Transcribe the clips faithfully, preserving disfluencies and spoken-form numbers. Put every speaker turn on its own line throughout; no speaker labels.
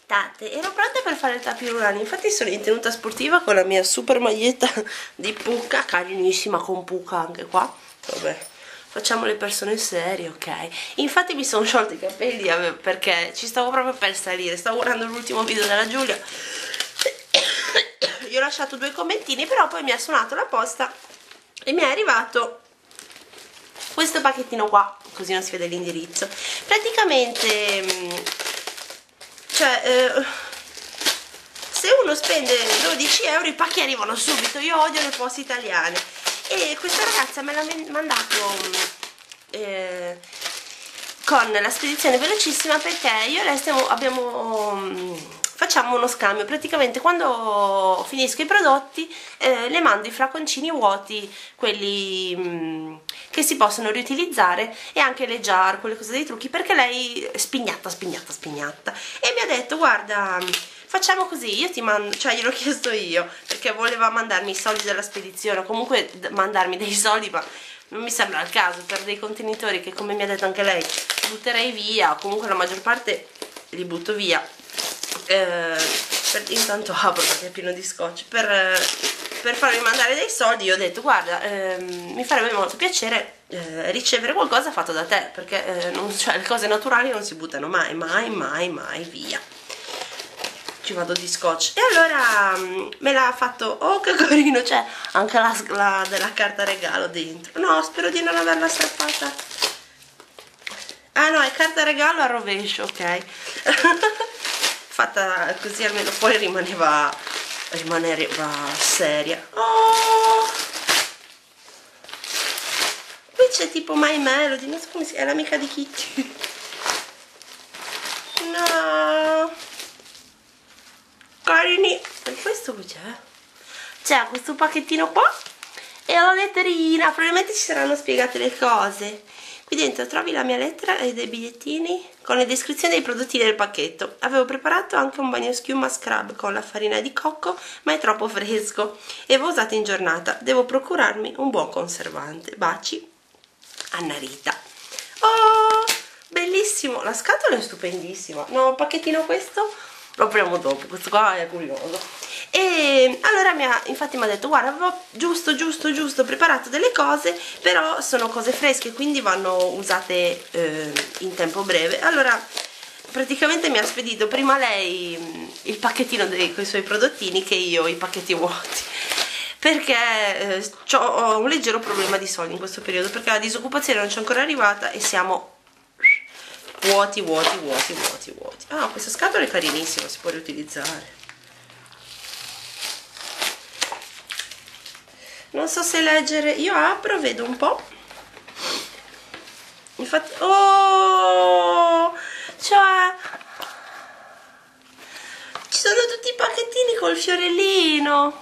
aspettate, ero pronta per fare il tapirulani, infatti sono in tenuta sportiva con la mia super maglietta di Pucca, carinissima, con Pucca anche qua. Vabbè, facciamo le persone serie, ok? Infatti mi sono sciolti i capelli perché ci stavo proprio per salire, stavo guardando l'ultimo video della Giulia, gli ho lasciato due commentini, però poi mi ha suonato la posta e mi è arrivato questo pacchettino qua, così non si vede l'indirizzo. Praticamente cioè eh, se uno spende dodici euro i pacchi arrivano subito. Io odio le poste italiane e questa ragazza me l'ha mandato eh, con la spedizione velocissima, perché io e lei stiamo, abbiamo facciamo uno scambio. Praticamente quando finisco i prodotti eh, le mando i flaconcini vuoti, quelli mh, che si possono riutilizzare, e anche le jar, quelle cose dei trucchi, perché lei è spignatta, spignatta, spignatta, e mi ha detto guarda facciamo così, io ti mando, cioè gliel'ho chiesto io, perché voleva mandarmi i soldi della spedizione, comunque mandarmi dei soldi, ma non mi sembra il caso per dei contenitori che, come mi ha detto anche lei, butterei via, comunque la maggior parte li butto via. Eh, per, intanto apro perché è pieno di scotch. Per, per farmi mandare dei soldi io ho detto guarda ehm, mi farebbe molto piacere eh, ricevere qualcosa fatto da te, perché eh, non, cioè, le cose naturali non si buttano mai, mai, mai, mai via. Ci vado di scotch. E allora me l'ha fatto, oh che carino, c'è anche la, la della carta regalo dentro. No, spero di non averla strappata. Ah no, è carta regalo a rovescio, ok. Fatta così almeno poi rimaneva rimaneva seria. Oh, qui c'è tipo My Melody, non so come si chiama, è l'amica di Kitty. No, carini. E questo cos'è? C'è questo pacchettino qua e la letterina, probabilmente ci saranno spiegate le cose. Qui dentro trovi la mia lettera e dei bigliettini con le descrizioni dei prodotti del pacchetto. Avevo preparato anche un bagnoschiuma scrub con la farina di cocco, ma è troppo fresco e va usato in giornata. Devo procurarmi un buon conservante. Baci, Anna Rita. Oh, bellissimo! La scatola è stupendissima. No, un pacchettino questo lo apriamo dopo, questo qua è curioso. E allora mi ha, infatti mi ha detto guarda, avevo giusto giusto giusto preparato delle cose, però sono cose fresche, quindi vanno usate eh, in tempo breve. Allora praticamente mi ha spedito prima lei il pacchettino dei, con i suoi prodottini che io i pacchetti vuoti, perché eh, ho un leggero problema di soldi in questo periodo, perché la disoccupazione non c'è ancora arrivata e siamo vuoti vuoti vuoti vuoti vuoti. Ah, questa scatola è carinissima, si può riutilizzare. Non so se leggere, io apro, vedo un po'. Infatti, oh, cioè ci sono tutti i pacchettini col fiorellino.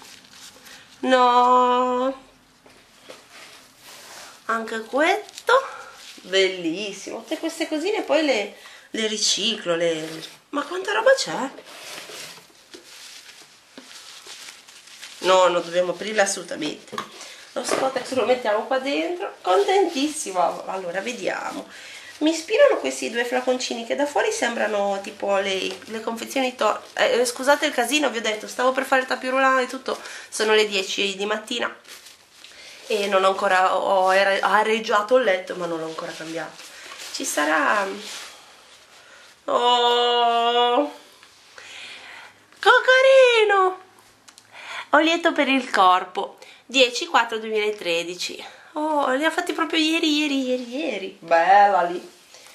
No, anche questo bellissimo. Tutte queste cosine poi le, le riciclo, le... ma quanta roba c'è? No, non dobbiamo aprirla assolutamente. Lo Scottex lo mettiamo qua dentro. Contentissima. Allora, vediamo. Mi ispirano questi due flaconcini che da fuori sembrano tipo le, le confezioni to eh, scusate il casino, vi ho detto, stavo per fare il tapirulano e tutto. Sono le dieci di mattina e non ho ancora, ho areggiato il letto ma non l'ho ancora cambiato. Ci sarà... oh, che carino! Olieto per il corpo, dieci quattro duemilatredici. Oh, li ha fatti proprio ieri, ieri, ieri, ieri. Bella lì.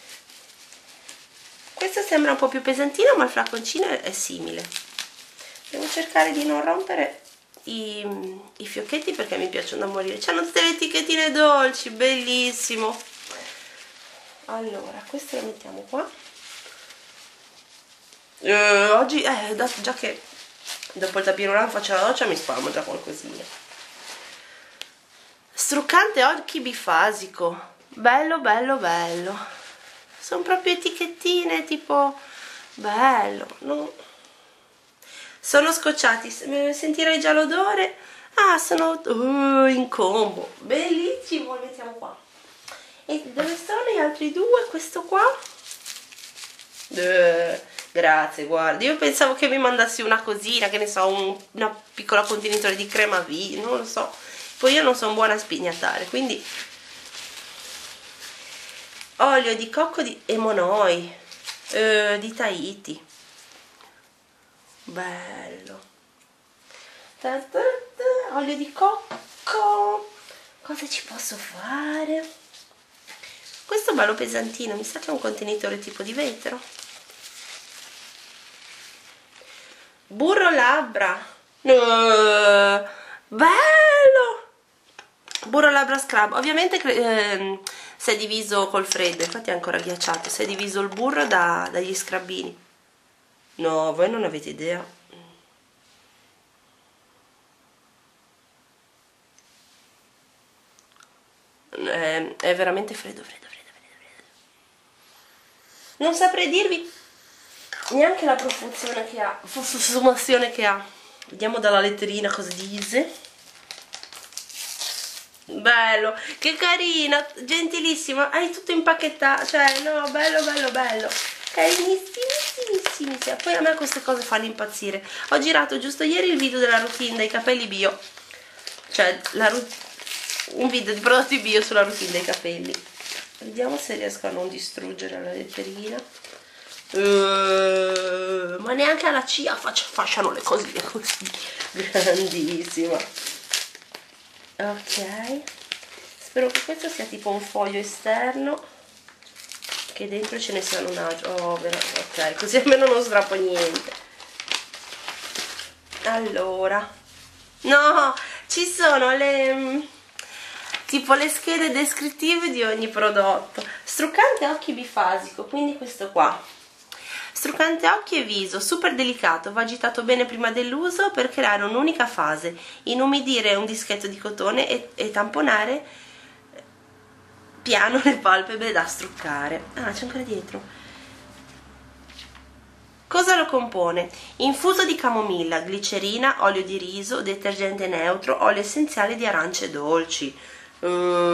Questo sembra un po' più pesantino, ma il flaconcino è simile. Devo cercare di non rompere i, i fiocchetti perché mi piacciono da morire. C'hanno tutte le etichettine dolci, bellissimo. Allora, questo lo mettiamo qua. Eh, oggi, eh, già che... dopo il tapirulano faccio la doccia, mi spalmo già qualcosina. Struccante occhi bifasico, bello bello bello. Sono proprio etichettine tipo bello, no? Sono scocciati, sentirei già l'odore. Ah, sono uh, in combo, bellissimo. Li mettiamo qua. E dove sono gli altri due? Questo qua, uh, Grazie, guarda, io pensavo che mi mandassi una cosina, che ne so, un, una piccola contenitore di crema V, non lo so. Poi io non sono buona a spignatare, quindi olio di cocco di Emonoi, eh, di Tahiti, bello. Ta ta ta, olio di cocco, cosa ci posso fare? Questo è bello pesantino, mi sa che è un contenitore tipo di vetro. Burro labbra, no, bello, burro labbra scrub, ovviamente eh, si è diviso col freddo, infatti è ancora ghiacciato, si è diviso il burro da, dagli scrabbini. No, voi non avete idea. È, è veramente freddo, freddo, freddo, freddo, freddo. Non saprei dirvi neanche la profusione che ha, profumazione che ha. Vediamo dalla letterina cosa dice. Bello, che carina, gentilissima, hai tutto impacchettato, cioè no, bello bello bello, carinissimissima. Poi a me queste cose fanno impazzire. Ho girato giusto ieri il video della routine dei capelli bio, cioè la, un video di prodotti bio sulla routine dei capelli. Vediamo se riesco a non distruggere la letterina. Uh, ma neanche alla C I A facciano le cosine così. Grandissima. Ok, spero che questo sia tipo un foglio esterno, che dentro ce ne siano un altro. Oh, ok, così almeno non strappo niente. Allora, no, ci sono le tipo le schede descrittive di ogni prodotto. Struccante occhi bifasico, quindi questo qua. Struccante occhi e viso, super delicato, va agitato bene prima dell'uso per creare un'unica fase, inumidire un dischetto di cotone e, e tamponare piano le palpebre da struccare. Ah, c'è ancora dietro. Cosa lo compone? Infuso di camomilla, glicerina, olio di riso, detergente neutro, olio essenziale di arance dolci. Uh,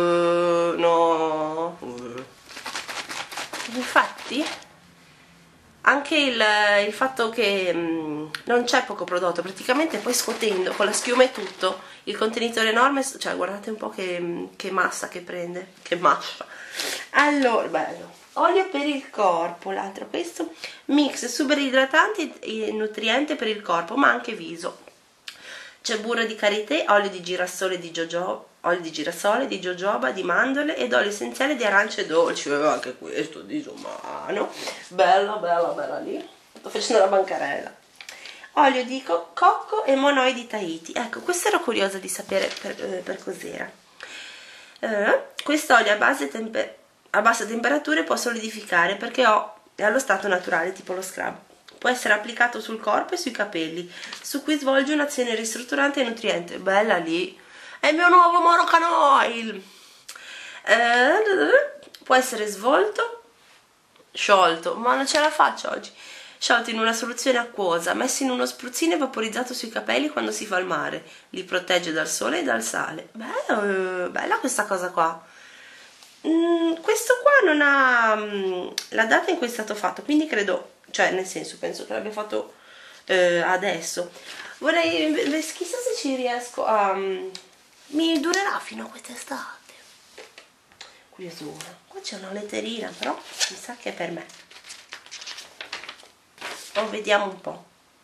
no. Uh. Infatti anche il, il fatto che mh, non c'è poco prodotto, praticamente poi scuotendo con la schiuma e tutto, il contenitore enorme, cioè guardate un po' che, che massa che prende, che massa. Allora, bello, olio per il corpo, l'altro questo, mix super idratante e nutriente per il corpo, ma anche viso. C'è burro di karité, olio di girasole di jojoba, olio di girasole, di jojoba, di mandorle ed olio essenziale di arance dolci. Aveva anche questo, disumano. Bella, bella, bella lì. Sto facendo la bancarella. Olio di co cocco e monoi di Tahiti. Ecco, questo ero curiosa di sapere per, eh, per cos'era. Eh, Quest'olio a, base a bassa temperatura può solidificare perché ho, è allo stato naturale, tipo lo scrub. Può essere applicato sul corpo e sui capelli, su cui svolge un'azione ristrutturante e nutriente. Bella lì! È il mio nuovo Moroccan Oil! Eh, può essere svolto, sciolto, ma non ce la faccio oggi. Sciolto in una soluzione acquosa, messo in uno spruzzino e vaporizzato sui capelli quando si fa al mare. Li protegge dal sole e dal sale. Bella, bella questa cosa qua. Mm, questo qua non ha mm, la data in cui è stato fatto, quindi credo, cioè nel senso penso che l'abbia fatto eh, adesso. Vorrei, chissà se ci riesco a um, mi durerà fino a quest'estate, curiosura. Qua c'è una letterina, però mi sa che è per me. Oh, vediamo un po'.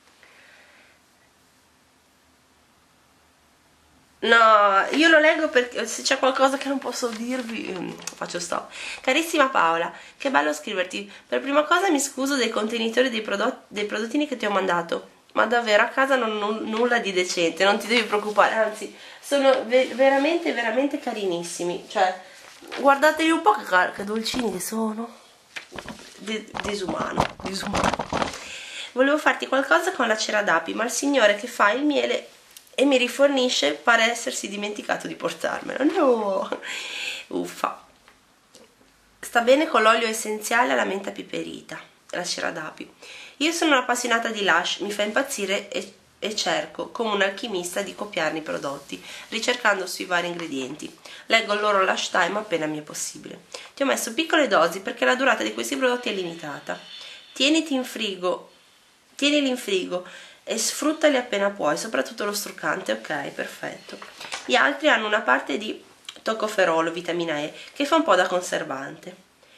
No, io lo leggo perché se c'è qualcosa che non posso dirvi faccio stop. Carissima Paola, che bello scriverti. Per prima cosa mi scuso dei contenitori dei, prodotti, dei prodottini che ti ho mandato, ma davvero a casa non ho nulla di decente, non ti devi preoccupare, anzi sono ve veramente veramente carinissimi, cioè guardatevi un po' che, che dolcini che sono. De disumano, disumano. Volevo farti qualcosa con la cera d'api, ma il signore che fa il miele e mi rifornisce pare essersi dimenticato di portarmelo. No, uffa. Sta bene con l'olio essenziale alla menta piperita, la cera d'api. Io sono un'appassionata di Lush, mi fa impazzire e, e cerco come un alchimista di copiarne i prodotti, ricercando sui vari ingredienti. Leggo il loro Lush Time appena mi è possibile. Ti ho messo piccole dosi perché la durata di questi prodotti è limitata. Tieniti in frigo tienili in frigo e sfruttali appena puoi, soprattutto lo struccante. Ok, perfetto. Gli altri hanno una parte di toccoferolo, vitamina E, che fa un po' da conservante.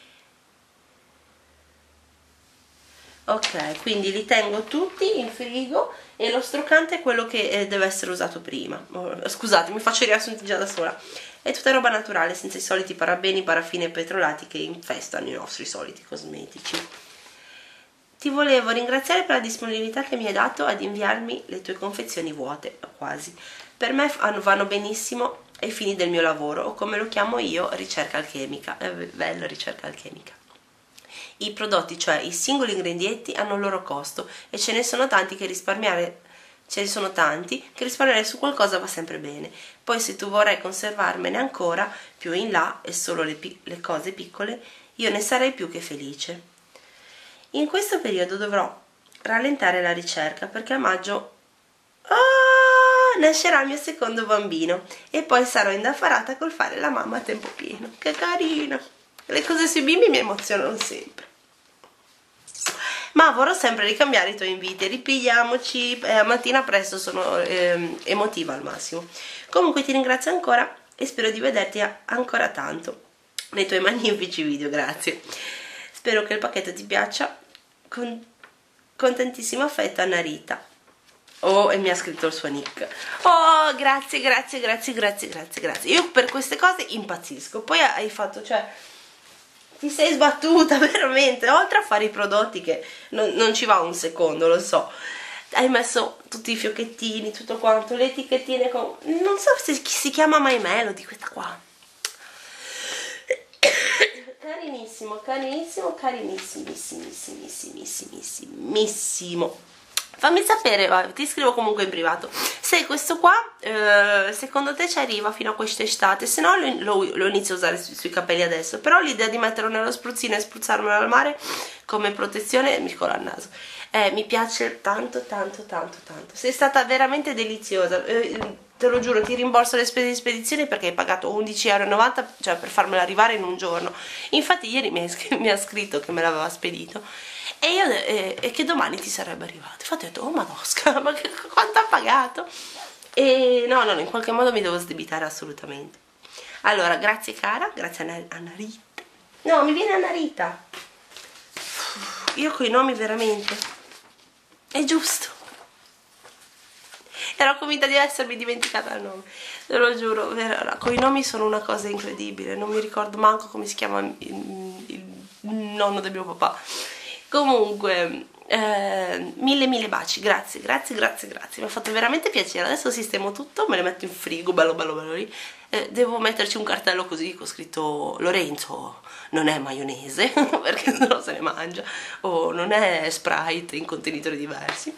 Ok, quindi li tengo tutti in frigo e lo struccante è quello che eh, deve essere usato prima. Oh, scusate, mi faccio i riassunti già da sola. È tutta roba naturale, senza i soliti parabeni, paraffine e petrolati che infestano i nostri soliti cosmetici. Ti volevo ringraziare per la disponibilità che mi hai dato ad inviarmi le tue confezioni vuote, quasi. Per me vanno benissimo ai fini del mio lavoro, o come lo chiamo io, ricerca alchemica. È bello, ricerca alchemica. I prodotti, cioè i singoli ingredienti, hanno il loro costo e ce ne sono tanti che risparmiare ce ne sono tanti che risparmiare su qualcosa va sempre bene. Poi se tu vorrai conservarmene ancora più in là e solo le, le cose piccole, io ne sarei più che felice. In questo periodo dovrò rallentare la ricerca perché a maggio oh, nascerà il mio secondo bambino e poi sarò indaffarata col fare la mamma a tempo pieno. Che carino! Le cose sui bimbi mi emozionano sempre. Ma vorrò sempre ricambiare i tuoi inviti, ripigliamoci, eh, mattina presto sono eh, emotiva al massimo. Comunque ti ringrazio ancora e spero di vederti ancora tanto nei tuoi magnifici video, grazie. Spero che il pacchetto ti piaccia. Con, con tantissimo affetto, Anna Rita. Oh, e mi ha scritto il suo nick. Oh, grazie, grazie, grazie, grazie, grazie, grazie. Io per queste cose impazzisco. Poi hai fatto, cioè, ti sei sbattuta veramente. Oltre a fare i prodotti che non, non ci va un secondo, lo so. Hai messo tutti i fiocchettini, tutto quanto, le etichettine con... Non so se si chiama My Melody, questa qua. Carinissimo, carinissimo, carinissimissimissimissimissimo. Fammi sapere, vai, ti scrivo comunque in privato se questo qua eh, secondo te ci arriva fino a quest'estate. Se no lo, lo, lo inizio a usare su, sui capelli adesso, però l'idea di metterlo nello spruzzino e spruzzarmelo al mare come protezione mi cola al naso. Eh, mi piace tanto tanto tanto tanto. Sei stata veramente deliziosa, eh, te lo giuro, ti rimborso le spese di spedizione perché hai pagato undici e novanta euro, cioè per farmela arrivare in un giorno. Infatti ieri mi, mi ha scritto che me l'aveva spedito e io eh, e che domani ti sarebbe arrivato. Infatti ho detto, oh madosca, ma che, quanto ha pagato? E no, no, in qualche modo mi devo sdebitare assolutamente. Allora, grazie cara, grazie a Anna Rita. No, mi viene Anna Rita. Io coi nomi veramente è giusto. Ero convinta di essermi dimenticata il nome, te lo giuro, con i nomi sono una cosa incredibile, non mi ricordo manco come si chiama il, il nonno del mio papà. Comunque, eh, mille mille baci, grazie, grazie, grazie, grazie, mi ha fatto veramente piacere. Adesso sistemo tutto, me le metto in frigo, bello bello bello lì. Eh, devo metterci un cartello così con scritto Lorenzo non è maionese, perché sennò se ne mangia, o non è Sprite in contenitori diversi.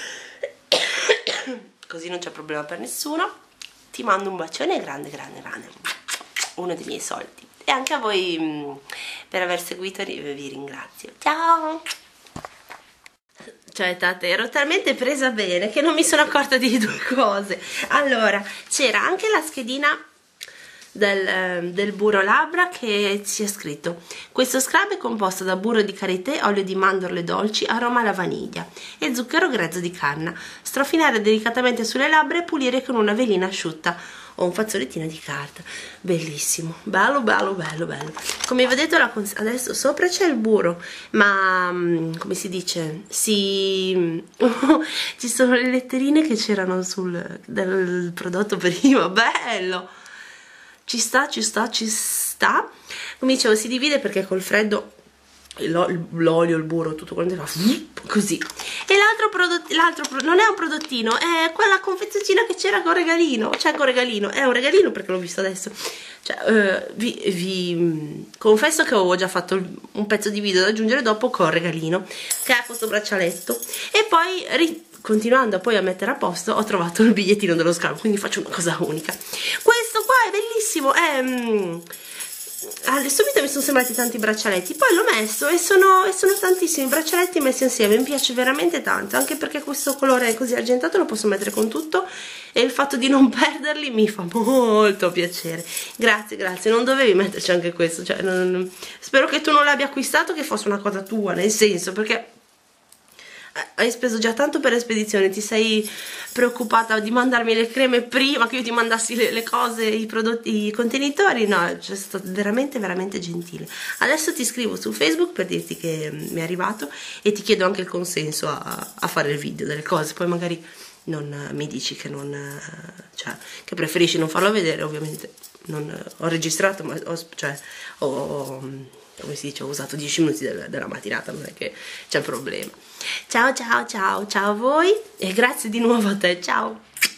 Così non c'è problema per nessuno. Ti mando un bacione grande grande grande, uno dei miei soldi, e anche a voi mh, per aver seguito vi ringrazio. Ciao. Cioè tate, ero talmente presa bene che non mi sono accorta di due cose. Allora, c'era anche la schedina del, del burro labbra che ci è scritto: questo scrub è composto da burro di karité, olio di mandorle dolci, aroma alla vaniglia e zucchero grezzo di canna. Strofinare delicatamente sulle labbra e pulire con una velina asciutta o un fazzolettino di carta. Bellissimo, bello bello bello bello. Come vedete adesso sopra c'è il burro, ma come si dice, si ci sono le letterine che c'erano sul del prodotto prima. Bello, ci sta, ci sta, ci sta. Come dicevo, si divide perché col freddo l'olio, il burro, tutto quanto fa così. E l'altro prodotto, l'altro pro, non è un prodottino, è quella confezioncina che c'era con regalino, cioè con regalino, è un regalino perché l'ho visto adesso. Cioè, eh, vi, vi confesso che avevo già fatto un pezzo di video da aggiungere dopo con regalino, che ha questo braccialetto. E poi ri, continuando poi a mettere a posto, ho trovato il bigliettino dello scambio, quindi faccio una cosa unica. Questo qua è bellissimo, è... Mm, subito mi sono sembrati tanti braccialetti, poi l'ho messo e sono, e sono tantissimi braccialetti messi insieme. Mi piace veramente tanto, anche perché questo colore è così argentato, lo posso mettere con tutto e il fatto di non perderli mi fa molto piacere. Grazie, grazie, non dovevi metterci anche questo, cioè, non, spero che tu non l'abbia acquistato, che fosse una cosa tua, nel senso, perché hai speso già tanto per le spedizioni, ti sei preoccupata di mandarmi le creme prima che io ti mandassi le, le cose, i prodotti, i contenitori. No, cioè, è stato veramente veramente gentile. Adesso ti scrivo su Facebook per dirti che mi è arrivato e ti chiedo anche il consenso a, a fare il video delle cose, poi magari non mi dici che non, cioè, che preferisci non farlo vedere. Ovviamente non ho registrato, ma ho, cioè, ho, come si dice, ho usato dieci minuti della, della mattinata, non è che c'è problema. Ciao ciao ciao ciao a voi e grazie di nuovo a te, ciao.